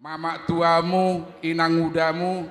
Mamak tuamu, inang mudamu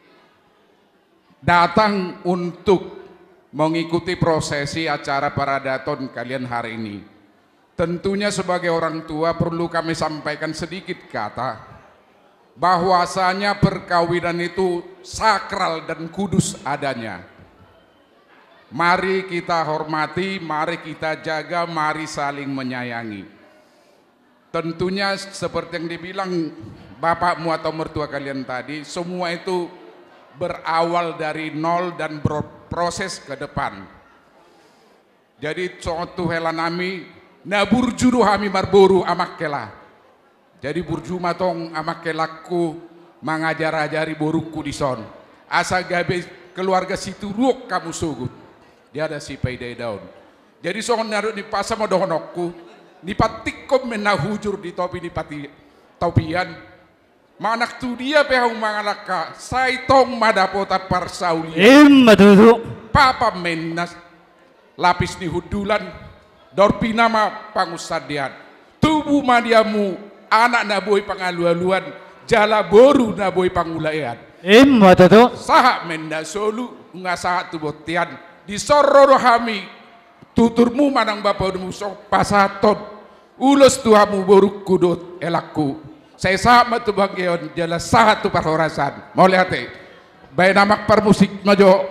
datang untuk mengikuti prosesi acara paradaton kalian hari ini. Tentunya sebagai orang tua perlu kami sampaikan sedikit kata bahwasanya perkawinan itu sakral dan kudus adanya. Mari kita hormati, mari kita jaga, mari saling menyayangi. Tentunya seperti yang dibilang bapakmu atau mertua kalian tadi, semua itu berawal dari nol dan berproses ke depan. Jadi suatu hela nami na burjuru hami marboru amakela. Jadi burju matong amakelaku mengajar-ajari boruku di son. Asa gabe keluarga situ ruok kamu sugut. Dia ada si paidai daun. Jadi soal naruh di pasar modohonokku, di patikom menahujur di topi di pati topian. Manak tu dia pehau mangalaka, saitong madapota parsaulia. Matutu. Papa menas lapis di hudulan, dorpinama pangusadian. Tubuh madiamu anak naboi pangalu-aluan, jala boru naboi pangulaian. Matutu. Sahak mendasolu ngasahat tubotian di sororo hami tuturmu manang bapak musok pasaton ulos tuamu boru kudut elaku. Saya sama tu bangkeon jelas sahat tu parhorasan. Mau lihat bayi namak permusik majo.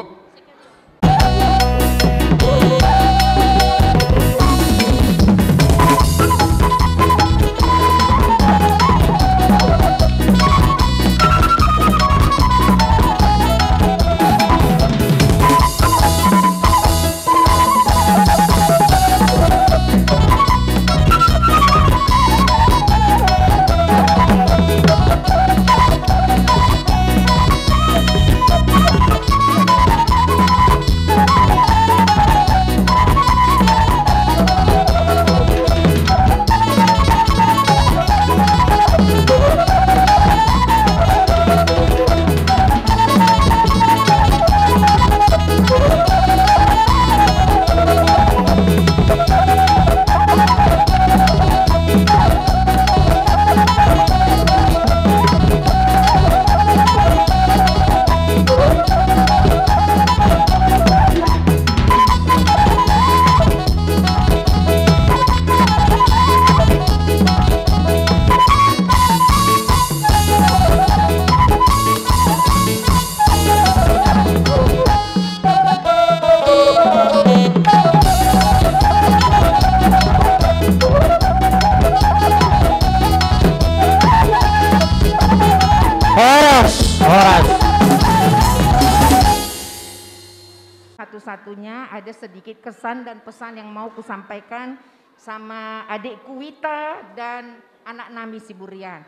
Satu-satunya ada sedikit kesan dan pesan yang mau kusampaikan sama adikku Wita dan anak Nami Siburian.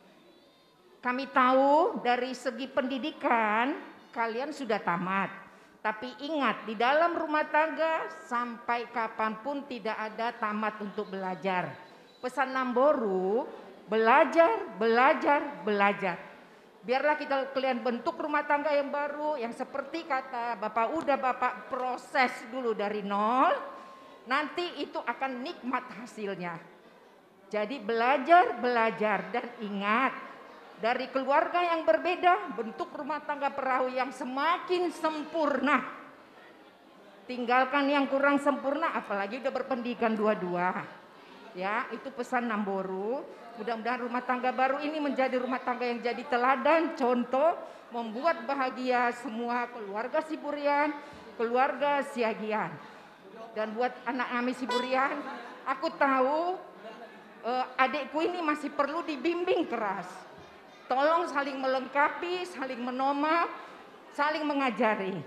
Kami tahu dari segi pendidikan kalian sudah tamat. Tapi ingat, di dalam rumah tangga sampai kapanpun tidak ada tamat untuk belajar. Pesan Namboru, belajar, belajar, belajar. Biarlah kita kalian bentuk rumah tangga yang baru, yang seperti kata Bapak Uda, Bapak proses dulu dari nol, nanti itu akan nikmat hasilnya. Jadi belajar, belajar, dan ingat, dari keluarga yang berbeda, bentuk rumah tangga perahu yang semakin sempurna. Tinggalkan yang kurang sempurna, apalagi udah berpendidikan dua-dua. Ya, itu pesan Namboru. Mudah-mudahan rumah tangga baru ini menjadi rumah tangga yang jadi teladan, contoh, membuat bahagia semua keluarga Siburian, keluarga Siagian. Dan buat anak kami Siburian, aku tahu adikku ini masih perlu dibimbing keras. Tolong saling melengkapi, saling menoma, saling mengajari.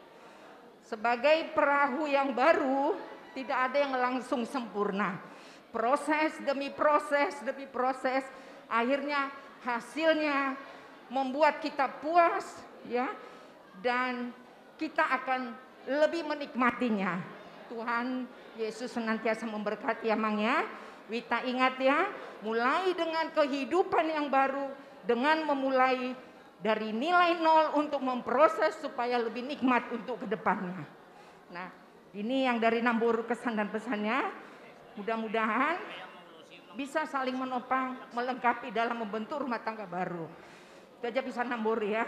Sebagai perahu yang baru, tidak ada yang langsung sempurna. Proses demi proses demi proses, akhirnya hasilnya membuat kita puas, ya, dan kita akan lebih menikmatinya. Tuhan Yesus senantiasa memberkati ya Mang ya. Wita ingat ya, mulai dengan kehidupan yang baru, dengan memulai dari nilai nol untuk memproses supaya lebih nikmat untuk kedepannya. Nah, ini yang dari Namboru kesan dan pesannya. Mudah-mudahan bisa saling menopang, melengkapi dalam membentuk rumah tangga baru. Itu aja pesan Nambori ya.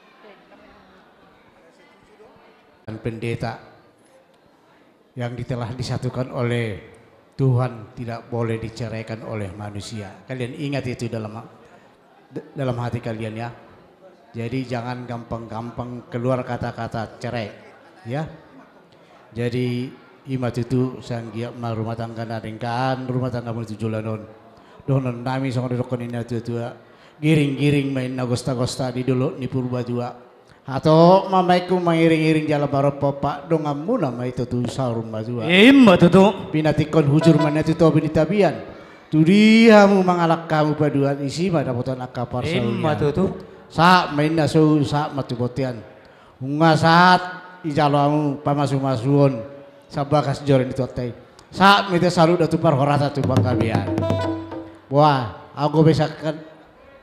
Dan pendeta yang telah disatukan oleh Tuhan tidak boleh diceraikan oleh manusia. Kalian ingat itu dalam hati kalian ya. Jadi jangan gampang-gampang keluar kata-kata cerai ya. Jadi imat itu sanggia rumah tangga naringkan rumah tangga menuju julanon. Donon nami song dokon ini tua giring-giring main nagosta-gosta di dulu ni purba jua. Atau mamaiku mengiring-iring jalan baru popak dongamu nama itu tuh sarum bajua. Imma tutu. Pinatikon hujur mana itu tobi tabian. Tudihamu mangalak kamu paduan isi pada poton akapar saunya. Imma tutu. Saat main nasu saat matu potian. Unga saat ijalamu pamasu-masuon sabakas joren itu teh. Saat mite salut datu par horata tu bangkabian. Wah, aku besakan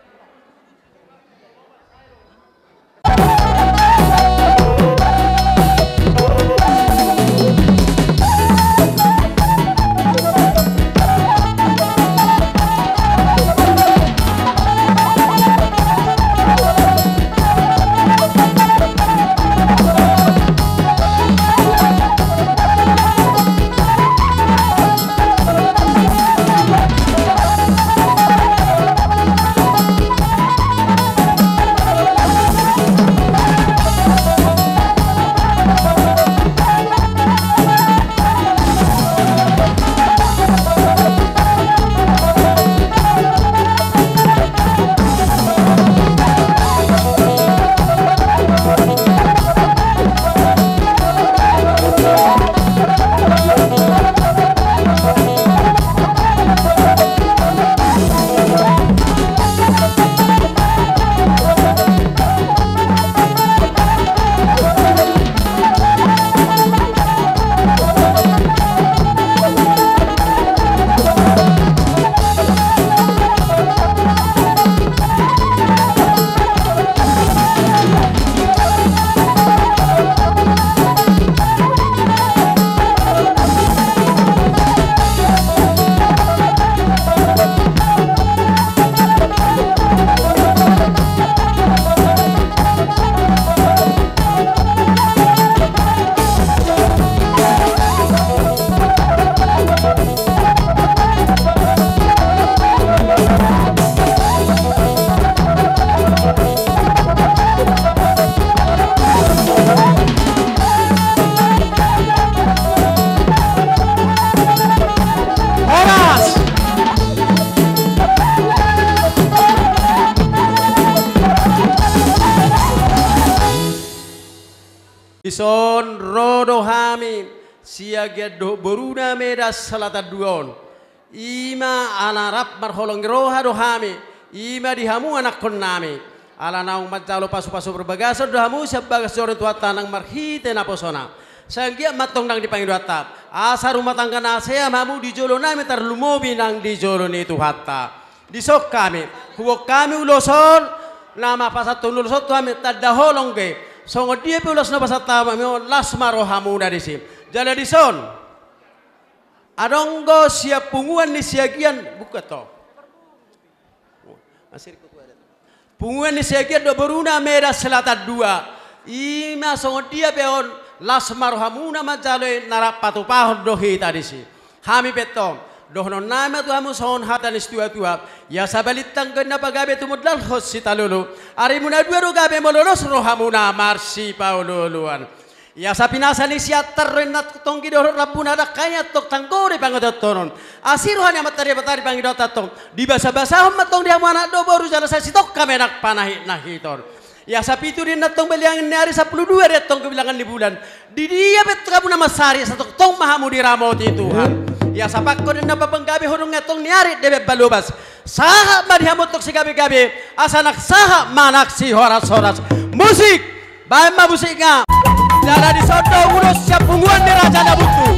Ison rodo hami siaga do boruna meda salata duon ima ana rap marholong roha do hami ima dihamu anak konami ala naung majalo pasu-pasu berbagaso do hamu sebagas jore tua tanang marhite naposona sanggia matong nang dipanggil atap asa rumah tangga nasea mamu di jolo nami tarlumobi nang di jolo ni tu hatta disok kami huwok kami uloson nama pasatun uloson tu kami tadaholong ke songo dia pulas na pasatama mo lasmaro hamuna disim jala dison adonggo siap punguan ni siagian buka to punguan ni siagian do beruna merah selatan dua ima songo dia peon lasmaro hamuna majale narapatu pahon dohi tadi si hami petong dohno nama tu hamu son hatan istua tua ya sabalit tanggen na pagabe tumudlal hosita lulu ari muna dua ro gabe mololos rohamuna marsi paululuan ya sapinasan isiatar renat tonggi do rabuna da kaya tok tanggore pangototonon asiruhan yang matari pangidotatong di basa-basa matong dia mana do baru jala sa sitok kamenak panahi nahiton ya sapitu din natong beliang ni ari 12 retong kebilangan di bulan di dia bet kamu nama sari satok tong mahamu di ramoti Tuhan ya sapak ko din napapanggabi hunong ngatong niari debe balubas saha madhiamot tok si gabi-gabi asanak saha manak si horas-horas musik bae mabusik nga jala di sodo ulos siap pungguan di raja nabutu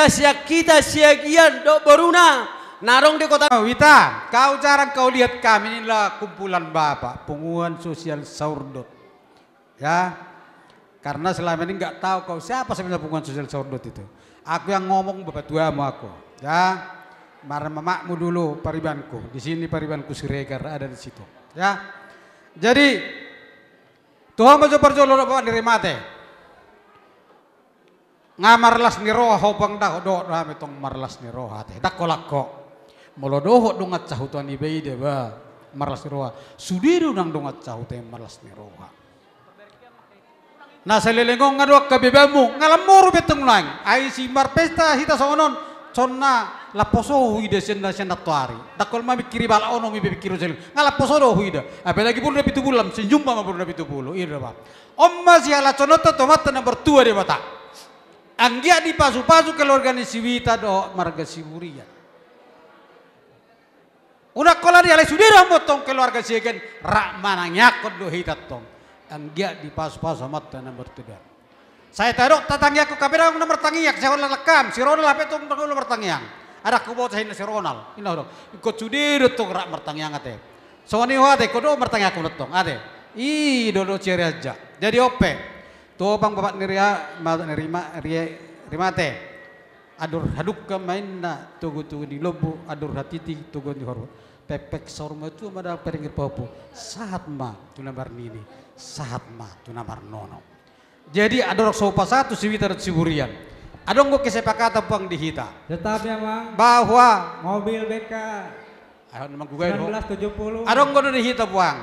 mera siak kita siagian do boruna narong di kota. Wita, kau jarang kau lihat kami, inilah kumpulan Bapak Punguan Sosial Saurdot. Ya, karena selama ini nggak tahu kau siapa sebenarnya Punguan Sosial Saurdot itu. Aku yang ngomong bapak tua mu aku. Ya, marah mamakmu dulu paribanku. Di sini paribanku Siregar ada di situ. Ya, jadi Tuhan mau perjolo bapak nerima teh. Ngamarlas ni roha hopang dah do rame tong marlas ni roha teh. Dak kolak kok. Molodoh dongat cahutan ibei deh ba marlas ni roha. Sudiru nang dongat cahute marlas ni roha. Nah selelengong ngadok kabebamu ngalamur beteng nang. Ai si mar pesta hita sonon sonna la poso huide senda senda tuari. Dak kol mami kiri bala ono mi bekiru sel. Ngala poso do huida. Apalagi pun lebih tu bulam senjumpa ma pun lebih tu bulu. Iya ba. Omma si ala conota tomat nomor 2 de bata. Anggia di pasu-pasu keluarga ni siwita do marga Siburian. Udah kola dia sudira motong keluarga siegen rak mana nyakot do hitat tong. Anggia di pasu-pasu mata nomor 3. Saya taruh tatangyaku kabera nomor tangyak saya lekam si Ronald apa tong nomor tangyak. Ada ku bawa saya si Ronald. Ina do. Ikut sudira tong rak mertangyak ate. Soani wate kodo mertangyak ku tong ade. Ih do ceri aja. Jadi ope. Tuh bang bapak nerima teh adur haduk ke main na tugu di lobu adur hatiti tugu di hormat pepek sorma itu ada peringit popo sahat ma tu nambar nini sahat ma tu nambar nono jadi adur sopa satu siwita Siburian adong go kesepakatan puang dihita tetap ya bang bahwa mobil BK ayo nama gugai 1970 adong go dihita puang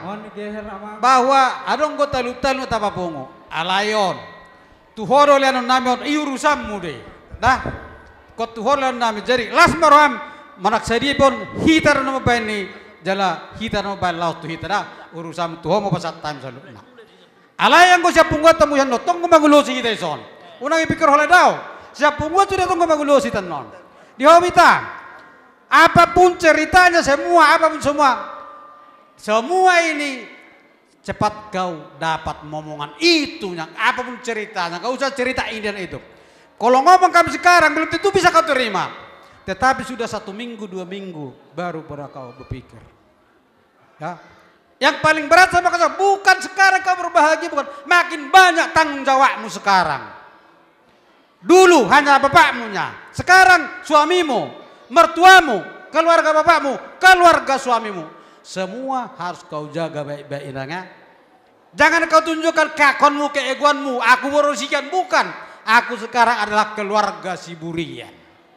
bahwa adong go talu-talu tapapungo alayon tuhoro lianon namion iurusammu deh dah kot tuhoro lianon nami jadi las maroham manak sadi pun hitar nama bani jala hitar nama bani laut tu hitar dah urusam tuho mau pasat time salu nak alayang ko siap pungut temu yang notong ko magulosi kita ison unang ipikir hola daw siap pungut sudah tong ko magulosi tanon di hobita apapun ceritanya apapun semua ini cepat kau dapat momongan itu yang apapun ceritanya, kau usah cerita ini dan itu. Kalau ngomong kami sekarang belum tentu bisa kau terima. Tetapi sudah 1 minggu 2 minggu baru kau berpikir. Ya, yang paling berat sama kau bukan sekarang kau berbahagia, bukan makin banyak tanggung jawabmu sekarang. Dulu hanya bapakmunya, sekarang suamimu, mertuamu, keluarga bapakmu, keluarga suamimu. Semua harus kau jaga baik-baik inangnya. Jangan kau tunjukkan keakonmu, keegoanmu. Aku berusikan, bukan. Aku sekarang adalah keluarga Siburian.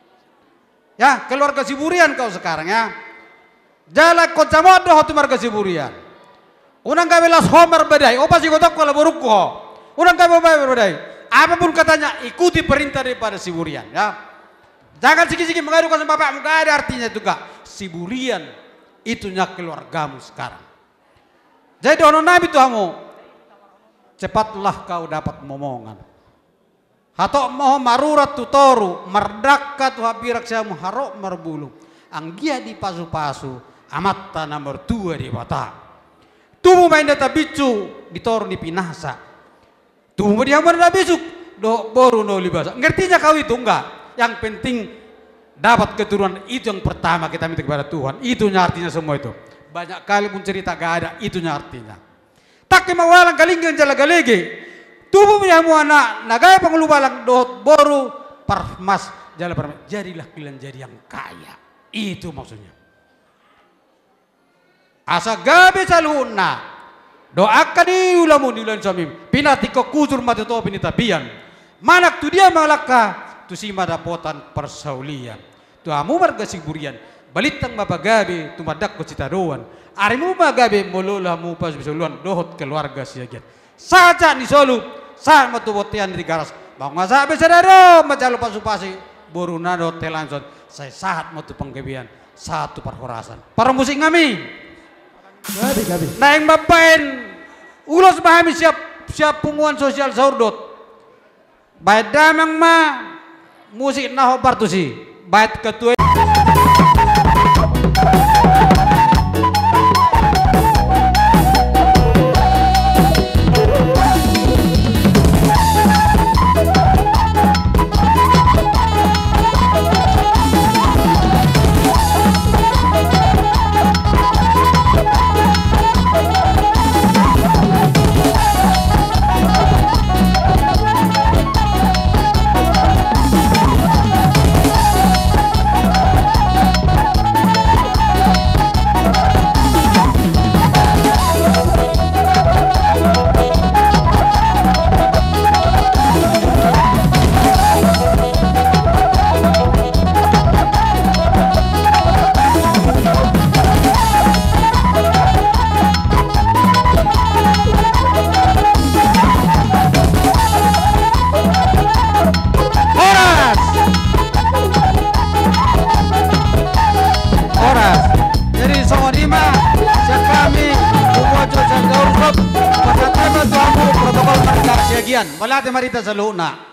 Ya, keluarga Siburian kau sekarang ya. Jalan kau camodo hotu marga Siburian. Unang kami las homer badai. Opa si kotak kalau berukuh. Unang kami badai. Apapun katanya, ikuti perintah daripada Siburian. Ya. Jangan sikit-sikit mengadukan sama bapakmu. Gak ada artinya juga. Siburian itunya keluargamu sekarang. Jadi ono nabi tuhamu, cepatlah kau dapat momongan. Hatok moho marurat tutoru, merdaka tuhabirak siamu harok merbulu. Anggia di pasu-pasu, amata nomor 2 di bata. Tubuh main data bicu, ditoru di pinasa. Tubuh dia mana bicu, do boru no libasa. Ngertinya kau itu enggak? Yang penting dapat keturunan itu yang pertama kita minta kepada Tuhan. Itunya artinya semua itu. Banyak kali pun cerita gak ada, itunya artinya. Tak mawalang kalinggan jala galege. Tubuh punya anak nagaya pangulubalang dot boru parmas jala parmas. Jadilah kalian jadi yang kaya. Itu maksudnya. Asa gabe saluna. Doakan di ulamun di ulan suami. Pinati ko kuzur mati to pinitapian. Manak tu dia malaka tu si madapotan persaulian. Tu amu marga Siburian. Balitang mapagabi tumadak ko citaruan. Arimu magabi molola mu pas bisuluan dohot keluarga siagian. Saja ni solu sa matubotian di garas. Bang masabe sadaro macalo pasupasi boruna do telanson. Saya sahat matu panggebian satu perhorasan. Para musik ngami. Gabi. Naing bapain ulos bahami siap punguan sosial saurdot. Baik damang ma musik naho bartusi. Baik ketua kamu protokol marita siagian. Balate marita sa luna.